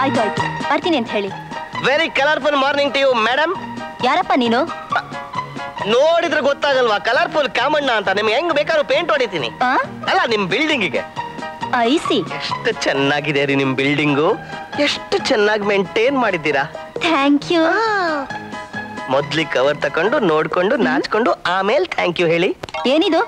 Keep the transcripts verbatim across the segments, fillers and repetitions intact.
ಆಯ್ತು ಆಯ್ತು ಬರ್ತೀನಿ ಅಂತ ಹೇಳಿ. Very colourful morning to you madam. ಯಾರಪ್ಪ ನೀನು? ನೋಡಿದ್ರೆ ಗೊತ್ತಾಗಲ್ವಾ, ಕಲರ್ಫುಲ್ ಕಾಮಣ್ಣ ಅಂತ. ನಿಮ್ಗೆ ಹೆಂಗ್ ಬೇಕಾದ್ರೂ ಪೇಂಟ್ ಹೊಡಿತೀನಿ. ಅಲ್ಲ ನಿಮ್ ಬಿಲ್ಡಿಂಗಿಗೆ. ಐಸಿ ಎಷ್ಟು ಚೆನ್ನಾಗಿದೆ ರೀ ನಿಮ್ ಬಿಲ್ಡಿಂಗು, ಎಷ್ಟು ಚೆನ್ನಾಗಿ ಮೇಂಟೈನ್ ಮಾಡಿದ್ದೀರಾ. Thank you. ಮೊದ್ಲಿಗೆ ಕವರ್ ತಕೊಂಡು ನೋಡ್ಕೊಂಡು ನಾಚ್ಕೊಂಡು ಆಮೇಲೆ ಥ್ಯಾಂಕ್ ಯು ಹೇಳಿ. ಏನಿದು?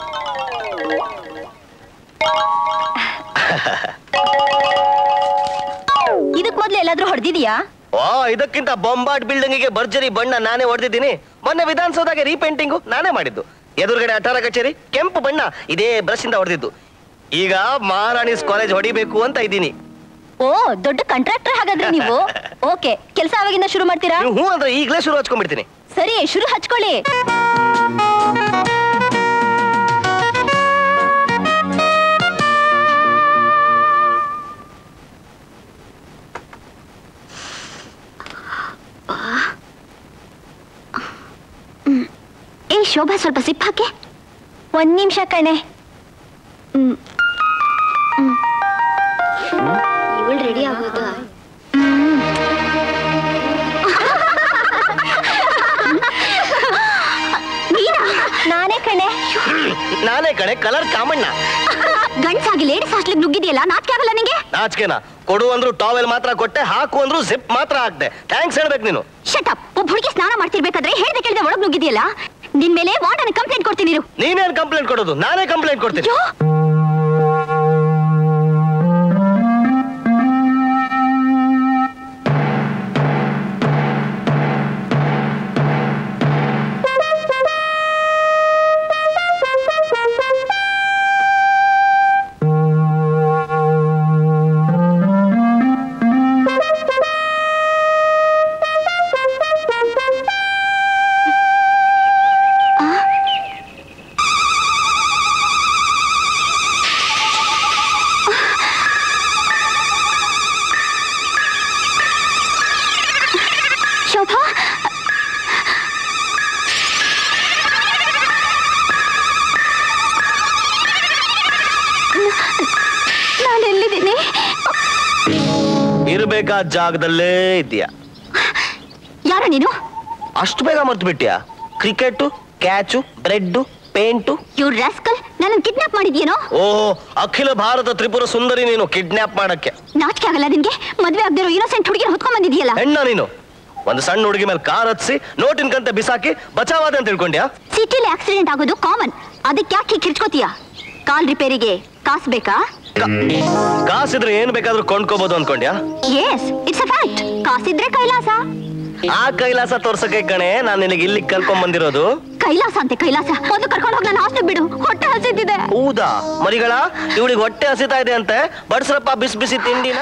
ಇದಕ್ ಮೊದ್ಲು ಎಲ್ಲಾದ್ರೂ ಹೊಡೆದಿದ್ಯಾ? ಓ, ಇದಕ್ಕಿಂತ ಬೊಂಬಾಟ್ ಬಿಲ್ಡಿಂಗಿಗೆ ಭರ್ಜರಿ ಬಣ್ಣ ನಾನೇ ಹೊಡೆದಿದ್ದೀನಿ. ಮೊನ್ನೆ ವಿಧಾನಸೌಧಗೆ ರೀಪೇಂಟಿಂಗು ನಾನೇ ಮಾಡಿದ್ದು. ಎದುರುಗಡೆ ಅಠಾರ ಕಚೇರಿ ಕೆಂಪು ಬಣ್ಣ ಇದೇ ಬ್ರಷ್ ಇಂದ ಹೊಡೆದಿದ್ದು. ಈಗ ಮಹಾರಾಣಿಸ್ ಕಾಲೇಜ್ ಹೊಡಿಬೇಕು ಅಂತ ಇದ್ದೀನಿ. ಓ, ದೊಡ್ಡ ಕಾಂಟ್ರಾಕ್ಟರ್ ಹಾಗಾದ್ರೆ ನೀವು. ಓಕೆ, ಕೆಲಸ ಅವಾಗಿಂದ ಶುರು ಮಾಡ್ತೀರಾ? ಹ್ಞೂ ಅಂದ್ರೆ ಈಗಲೇ ಶುರು ಹಚ್ಕೊಂಡ್ಬಿಡ್ತೀನಿ. ಸರಿ, ಶುರು ಹಚ್ಕೊಳ್ಳಿ. ಏ ಶೋಭಾ, ಸ್ವಲ್ಪ ಸಿಪ್ ಹಾಕೆ. ಒಂದ್ ನಿಮಿಷ ಕಣೆ. ಹ್ಮ್ ಇವಳು ರೆಡಿ ಆಗೋದು. ನಾನೇ ಕಣೆ. ನಾನೇ ಕಣೆ, ಕಲರ್ ಕಾಮಣ್ಣ. ಗಂಡ್ಸಾಗಿ ಲೇಡೀಸ್ ಹಾಸ್ಟೆಲ್ ನುಗ್ಗಿದೆಯಲ್ಲ, ನಾಚಿಕೆ ಆಗಲ್ಲ ನಿಂಗೆ? ನಾಚಿಕೆನಾ? ಕೊಡು ಅಂದ್ರು ಟಾವೆಲ್ ಮಾತ್ರ ಕೊಟ್ಟೆ, ಹಾಕು ಅಂದ್ರು ಜಿಪ್ ಮಾತ್ರ ಹಾಕ್ದೆ. ಥ್ಯಾಂಕ್ಸ್ ಹೇಳ್ಬೇಕು ನೀನು. Shut up. ಒಬ್ಬ ಹುಡುಗಿ ಸ್ನಾನ ಮಾಡ್ತಿರ್ಬೇಕಾದ್ರೆ ಹೇಳ್ದೆ ಕೇಳಿದೆ ಒಳಗ್ ನುಗ್ಗಿದೆಯಲ್ಲ, ನಿನ್ ಮೇಲೆ ವಾರ್ಡನ್ ಕಂಪ್ಲೇಂಟ್ ಕೊಡ್ತೀನಿ. ನೀನೇನ್ ಕಂಪ್ಲೇಂಟ್ ಕೊಡೋದು? ನಾನೇ ಕಂಪ್ಲೇಂಟ್ ಕೊಡ್ತೀನಿ. ಇರಬೇಕಾದ ಜಾಗದಲ್ಲೇ ಇದೆಯಾ? ಯಾರ ನೀನು? ಅಷ್ಟು ಬೇಗ ಮರ್ತು ಬಿಟ್ಟಿಯಾ? Cricket, catch, bread, paint. You rascal, ನನ್ನ ಕಿಡ್ನಾಪ್ ಮಾಡಿದ್ಯೇನೋ? ಓ, ಅಖಿಲ ಭಾರತ ತ್ರಿಪುರ ಸುಂದರಿ ನೀನು ಕಿಡ್ನಾಪ್ ಮಾಡಕ್ಕೆ. ನಾಚಿಕೆ ಆಗಲ್ಲ ನಿನ್ಗೆ? ಮದ್ವೆ ಆಗದಿರೋ ಇನ್ನೋಸೆಂಟ್ ಹುಡುಗಿನ ಹೊತ್ಕೊಂಡ್ ಬಂದಿದ್ಯಲ್ಲ. ಹೆಣ್ಣ ನೀನು? ಒಂದು ಸಣ್ಣ ಹುಡುಗಿ ಮೇಲೆ ಕಾರ್ ಹತ್ಸಿ ನೋಟಿನ ಕಂತೆ ಬಿಸಾಕಿ ಬಚಾವಾದ ಅಂತ ತಿಳ್ಕೊಂಡ್ಯಾ? ಸಿಟಿಲಿ ಆಕ್ಸಿಡೆಂಟ್ ಆಗೋದು ಕಾಮನ್, ಅದಕ್ಕೆ ಯಾಕೆ ಕಿರ್ಚ್ಕೋತೀಯ? ಕಾಲ್ ರಿಪೇರಿಗೆ ಕಾಸು ಬೇಕಾ? ಕಾಸಿದ್ರೆ ಏನ್ ಬೇಕಾದ್ರೂ ಕೊಂಡ್ಕೋಬಹುದು ಅನ್ಕೊಂಡ್ಯಾ? Yes, it's a fact. ಕಾಸಿದ್ರೆ ಕೈಲಾಸ. ಆ ಕೈಲಾಸ ತೋರ್ಸಕ್ಕೆ ಕಣೆ ನಾನು ನಿನಗೆ ಇಲ್ಲಿ ಕರ್ಕೊಂಡ್ ಬಂದಿರೋದು. ಕೈಲಾಸ ಅಂತೆ ಕೈಲಾಸ. ಮೊದಲು ಕರ್ಕೊಂಡು ಹೋಗಿ ನಾನು ಹಾಸ್ಟೆಲ್ ಬಿಡು, ಹೊಟ್ಟೆ ಹಸಿತಿದೆ. ಹೌದಾ ಮರಿಗಳ, ಇವಳಿಗೆ ಹೊಟ್ಟೆ ಹಸಿತಾ ಇದೆ ಅಂತೆ. ಬಡ್ಸ್ರಪ್ಪ ಬಿಸಿ ಬಿಸಿ ತಿಂಡಿನ.